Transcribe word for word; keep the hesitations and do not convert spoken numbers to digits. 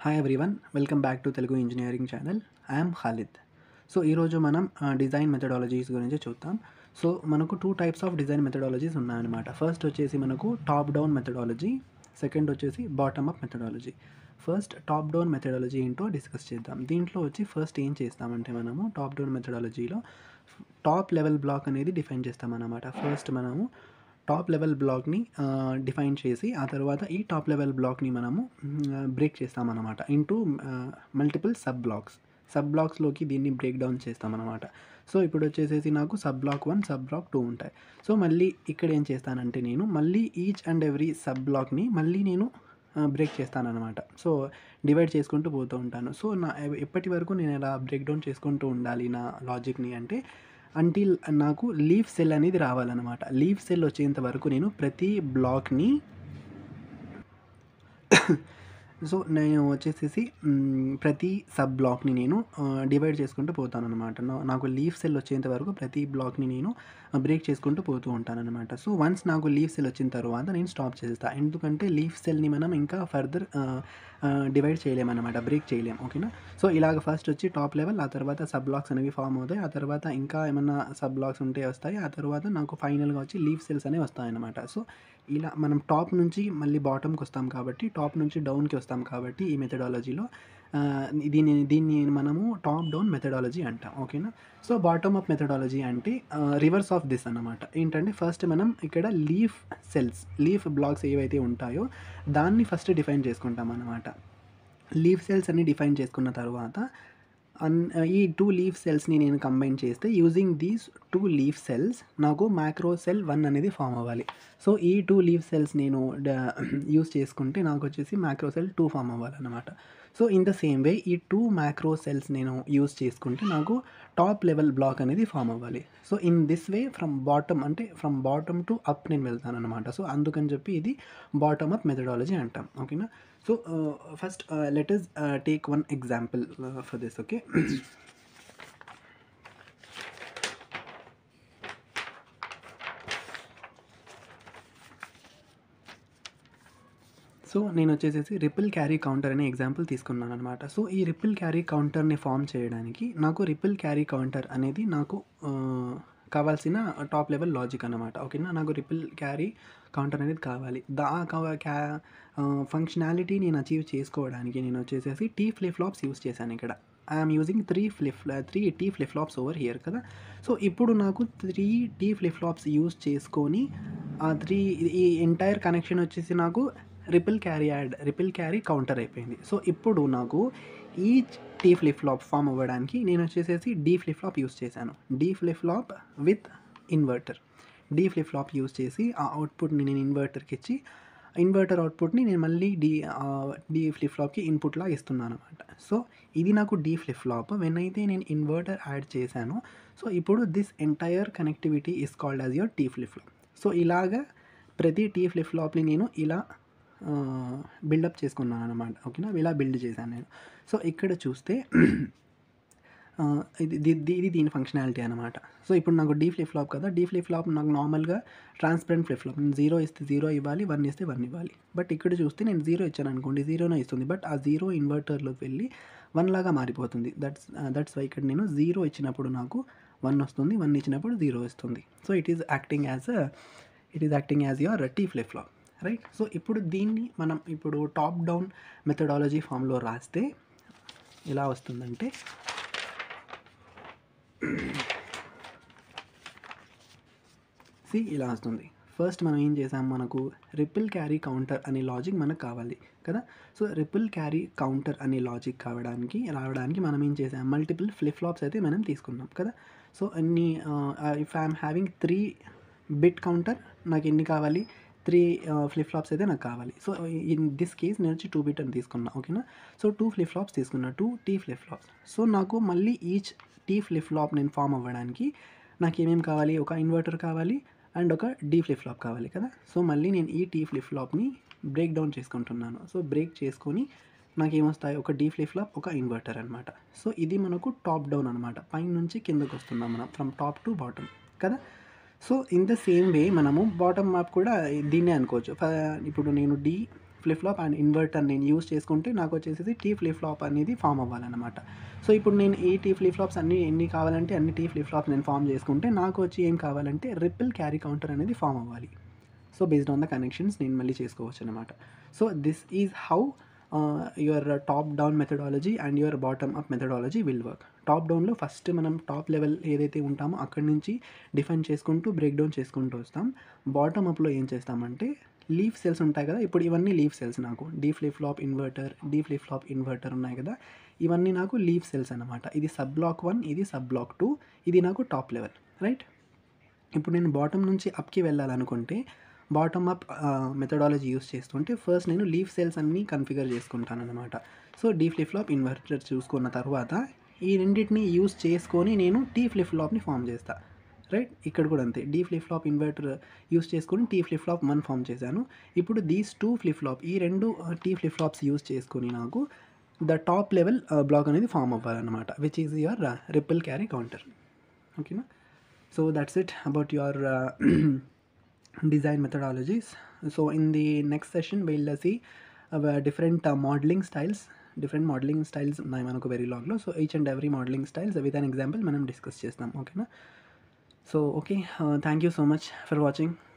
Hi everyone, welcome back to Telugu engineering channel. I'm Khalid. So ఈరోజు మనం design methodologies గురించి చూద్దాం. సో మనకు two types of design methodologies ఉన్నాయన్నమాట. ఫస్ట్ వచ్చేసి మనకు టాప్ డౌన్ మెథడాలజీ, సెకండ్ వచ్చేసి bottom up methodology. First top down methodology ఏంటో డిస్కస్ చేద్దాం. దీంట్లో వచ్చి ఫస్ట్ ఏం చేస్తామంటే మనము టాప్ డౌన్ మెథడాలజీలో టాప్ లెవెల్ బ్లాక్ అనేది డిఫైన్ చేస్తామన్నమాట. ఫస్ట్ మనము టాప్ లెవెల్ బ్లాక్ని డిఫైన్ చేసి ఆ తర్వాత ఈ టాప్ లెవెల్ బ్లాక్ని మనము బ్రేక్ చేస్తామన్నమాట into multiple sub blocks. Sub బ్లాక్స్లోకి దీన్ని బ్రేక్ డౌన్ చేస్తామన్నమాట. సో ఇప్పుడు వచ్చేసేసి నాకు sub block one, sub block two ఉంటాయి. సో మళ్ళీ ఇక్కడ ఏం చేస్తానంటే నేను మళ్ళీ ఈచ్ అండ్ ఎవ్రీ సబ్ బ్లాక్ని మళ్ళీ నేను బ్రేక్ చేస్తానన్నమాట. సో డివైడ్ చేసుకుంటూ పోతూ ఉంటాను. సో నా ఎప్పటి వరకు నేను ఇలా బ్రేక్ డౌన్ చేసుకుంటూ ఉండాలి నా లాజిక్ని అంటే అంటిల్ నాకు లీఫ్ సెల్ అనేది రావాలన్నమాట. లీఫ్ సెల్ వచ్చేంత వరకు నేను ప్రతి బ్లాక్ని సో నేను వచ్చేసేసి ప్రతి సబ్ బ్లాక్ని నేను డివైడ్ చేసుకుంటూ పోతాను అనమాట. నాకు లీఫ్ సెల్ వచ్చేంత వరకు ప్రతి బ్లాక్ని నేను బ్రేక్ చేసుకుంటూ పోతూ ఉంటాను అనమాట. సో వన్స్ నాకు లీఫ్ సెల్ వచ్చిన తర్వాత నేను స్టాప్ చేస్తాను. ఎందుకంటే లీఫ్ సెల్ని మనం ఇంకా ఫర్దర్ డివైడ్ చేయలేమన్నమాట, బ్రేక్ చేయలేం. ఓకేనా? సో ఇలాగ ఫస్ట్ వచ్చి టాప్ లెవెల్, ఆ తర్వాత సబ్ బ్లాక్స్ అనేవి ఫామ్ అవుతాయి. ఆ తర్వాత ఇంకా ఏమన్నా సబ్ బ్లాక్స్ ఉంటే వస్తాయి. ఆ తర్వాత నాకు ఫైనల్గా వచ్చి లీఫ్ సెల్స్ అనేవి వస్తాయన్నమాట. సో ఇలా మనం టాప్ నుంచి మళ్ళీ బాటమ్కి వస్తాం కాబట్టి, టాప్ నుంచి డౌన్కి వస్తాం కాబట్టి ఈ మెథడాలజీలో దీన్ని దీన్ని మనము టాప్ డౌన్ మెథడాలజీ అంటాం. ఓకేనా? సో బాటమ్ అప్ మెథడాలజీ అంటే రివర్స్ ఆఫ్ దిస్ అన్నమాట. ఏంటంటే ఫస్ట్ మనం ఇక్కడ లీఫ్ సెల్స్, లీఫ్ బ్లాక్స్ ఏవైతే ఉంటాయో దాన్ని ఫస్ట్ డిఫైన్ చేసుకుంటాం అన్నమాట. లీఫ్ సెల్స్ అన్ని డిఫైన్ చేసుకున్న తర్వాత అన్ ఈ టూ లీఫ్ సెల్స్ని నేను కంబైన్ చేస్తే using these two leaf cells నాకు మ్యాక్రో సెల్ వన్ అనేది ఫామ్ అవ్వాలి. సో ఈ టూ లీఫ్ సెల్స్ నేను యూస్ చేసుకుంటే నాకు వచ్చేసి మ్యాక్రో సెల్ టూ ఫామ్ అవ్వాలన్నమాట. So in the same way ఈ టూ మ్యాక్రో సెల్స్ నేను యూస్ చేసుకుంటే నాకు టాప్ లెవెల్ బ్లాక్ అనేది ఫామ్ అవ్వాలి. So in this way from bottom అంటే ఫ్రమ్ బాటమ్ టు అప్ నేను వెళ్తాను అనమాట. సో అందుకని చెప్పి ఇది బాటమ్ అప్ మెథడాలజీ అంటాం. ఓకేనా? So first let us take one example for this. Okay, so నేను వచ్చేసేసి రిపిల్ క్యారీ కౌంటర్ అనే ఎగ్జాంపుల్ తీసుకున్నాను అనమాట. సో ఈ రిపిల్ క్యారీ కౌంటర్ని ఫామ్ చేయడానికి నాకు రిపిల్ క్యారీ కౌంటర్ అనేది నాకు కావాల్సిన టాప్ లెవెల్ లాజిక్ అనమాట. ఓకేనా? నాకు రిపిల్ క్యారీ కౌంటర్ అనేది కావాలి. దా క్యా ఫంక్షనాలిటీ నేను అచీవ్ చేసుకోవడానికి నేను వచ్చేసేసి టీ ఫ్లిప్ ఫ్లాప్స్ యూస్ చేశాను ఇక్కడ. I'm using three flip three T flip flops over here కదా. సో ఇప్పుడు నాకు three T flip flops use చేసుకొని ఆ త్రీ ఈ ఎంటైర్ కనెక్షన్ వచ్చేసి నాకు ripple carry add ripple carry counter అయిపోయింది. సో ఇప్పుడు నాకు each T flip flop form అవ్వడానికి నేను వచ్చేసేసి డీ ఫ్లిప్ ఫ్లాప్ యూస్ చేశాను. D flip flop with inverter. D flip flop use చేసి ఆ అవుట్పుట్ని నేను ఇన్వర్టర్కి ఇచ్చి ఇన్వర్టర్ అవుట్పుట్ని నేను మళ్ళీ డీ డీ ఫ్లిప్ ఫ్లాప్కి ఇన్పుట్లా ఇస్తున్నాను అనమాట. సో ఇది నాకు డీ ఫ్లిప్ ఫ్లాప్. వెన్ అయితే నేను ఇన్వర్టర్ యాడ్ చేశాను, సో ఇప్పుడు this entire connectivity is called as your T flip flop. So ఇలాగా ప్రతి టీ ఫ్లిప్ ఫ్లాప్ని నేను ఇలా బిల్డప్ చేసుకున్నాను అనమాట. ఓకేనా? ఇలా బిల్డ్ చేశాను నేను. సో ఇక్కడ చూస్తే ఇది ఇది దీని ఫంక్షనాలిటీ అనమాట. సో ఇప్పుడు నాకు డీ ఫ్లిప్ ఫ్లాప్ కదా, డీ ఫ్లిప్ ఫ్లాప్ నాకు నార్మల్గా ట్రాన్స్పరెంట్ ఫ్లిప్ ఫ్లాప్. నేను జీరో ఇస్తే జీరో ఇవ్వాలి, వన్ ఇస్తే వన్ ఇవ్వాలి. బట్ ఇక్కడ చూస్తే నేను జీరో ఇచ్చాను అనుకోండి, జీరోనే ఇస్తుంది. బట్ ఆ జీరో ఇన్వర్టర్లోకి వెళ్ళి వన్ లాగా మారిపోతుంది. దట్స్ దట్స్ వై ఇక్కడ నేను జీరో ఇచ్చినప్పుడు నాకు వన్ వస్తుంది, వన్ ఇచ్చినప్పుడు జీరో వస్తుంది. So it is acting as it is acting as your T flip flop, right? So ఇప్పుడు దీన్ని మనం ఇప్పుడు టాప్ డౌన్ మెథడాలజీ ఫామ్లో రాస్తే ఎలా వస్తుందంటే సి ఇలా వస్తుంది. ఫస్ట్ మనం ఏం చేసాం, మనకు రిపిల్ క్యారీ కౌంటర్ అనే లాజిక్ మనకు కావాలి కదా. సో రిపిల్ క్యారీ కౌంటర్ అనే లాజిక్ కావడానికి రావడానికి మనం ఏం చేసాం, మల్టిపుల్ ఫ్లిప్ ఫ్లాప్స్ అయితే మనం తీసుకున్నాం కదా. సో అన్ని if I'm having three bit counter, నాకు ఎన్ని కావాలి, త్రీ ఫ్లిప్ ఫ్లాప్స్ అయితే నాకు కావాలి. సో ఇన్ దిస్ కేస్ నేను వచ్చి టూ బిట్ అని తీసుకున్నా. ఓకేనా? సో టూ ఫ్లిప్ ఫ్లాప్స్ తీసుకున్నా, two T flip flops. So నాకు మళ్ళీ ఈచ్ టీ ఫ్లిప్ ఫ్లాప్ నేను ఫామ్ అవ్వడానికి నాకు ఏమేమి కావాలి, ఒక ఇన్వర్టర్ కావాలి అండ్ ఒక డీ ఫ్లిప్ ఫ్లాప్ కావాలి కదా. సో మళ్ళీ నేను ఈ టీ ఫ్లిప్ ఫ్లాప్ని బ్రేక్ డౌన్ చేసుకుంటున్నాను. సో బ్రేక్ చేసుకొని నాకు ఏమొస్తాయి, ఒక డీ ఫ్లిప్ ఫ్లాప్, ఒక ఇన్వర్టర్ అనమాట. సో ఇది మనకు టాప్ డౌన్ అనమాట. పైన నుంచి కిందకు వస్తున్నాం మనం, ఫ్రమ్ టాప్ టు బాటమ్ కదా. So in the same way మనము బాటమ్ మ్యాప్ కూడా దీన్నే అనుకోవచ్చు. ఇప్పుడు నేను D flip flop and inverter నేను యూజ్ చేసుకుంటే నాకు వచ్చేసి టీ ఫ్లిప్ ఫ్లాప్ అనేది ఫామ్ అవ్వాలన్నమాట. సో ఇప్పుడు నేను ఈ టీ ఫ్లిప్ ఫ్లాప్స్ అన్నీ ఎన్ని కావాలంటే అన్ని టీ ఫ్లిప్ ఫ్లాప్స్ నేను ఫామ్ చేసుకుంటే నాకు వచ్చి ఏం కావాలంటే రిపిల్ క్యారీ కౌంటర్ అనేది ఫామ్ అవ్వాలి. So based on the connections నేను మళ్ళీ చేసుకోవచ్చు అనమాట. So this is how your top down methodology and your bottom up methodology will work. Top డౌన్లో ఫస్ట్ మనం టాప్ లెవెల్ ఏదైతే ఉంటామో అక్కడి నుంచి డిఫైన్ చేసుకుంటూ బ్రేక్ డౌన్ చేసుకుంటూ వస్తాం. బాటమ్ అప్లో ఏం చేస్తామంటే లీఫ్ సెల్స్ ఉంటాయి కదా, ఇప్పుడు ఇవన్నీ లీఫ్ సెల్స్ నాకు D flip flop inverter, D flip flop inverter ఉన్నాయి కదా, ఇవన్నీ నాకు లీఫ్ సెల్స్ అనమాట. ఇది సబ్ బ్లాక్ వన్, ఇది సబ్ బ్లాక్ టూ, ఇది నాకు టాప్ లెవెల్, రైట్. ఇప్పుడు నేను బాటమ్ నుంచి అప్కి వెళ్ళాలనుకుంటే బాటమ్ అప్ మెథడాలజీ యూస్ చేస్తుంటే ఫస్ట్ నేను లీఫ్ సెల్స్ అన్నీ కన్ఫిగర్ చేసుకుంటాను అనమాట. So D flip flop inverter చూసుకున్న తర్వాత ఈ రెండింటిని యూస్ చేసుకొని నేను టీ ఫ్లిప్ ఫ్లాప్ని ఫామ్ చేస్తా, రైట్. ఇక్కడ కూడా అంతే, D flip flop inverter use చేసుకొని T flip flop one form చేశాను. ఇప్పుడు దీస్ టూ ఫ్లిప్ ఫ్లాప్, ఈ రెండు టీ ఫ్లిప్ ఫ్లాప్స్ యూస్ చేసుకొని నాకు ద టాప్ లెవెల్ బ్లాక్ అనేది ఫామ్ అవ్వాలన్నమాట, which is your ripple carry counter. ఓకేనా. So that's it about your design methodologies. So in the next session we'll uh, see uh, different uh, modeling styles different modeling styles ఉన్నాయి మనకు వెరీలాగ్లో. So each and every modeling styles with an example మనం discuss చేస్తాం. ఓకేనా. So okay, thank you so much for watching.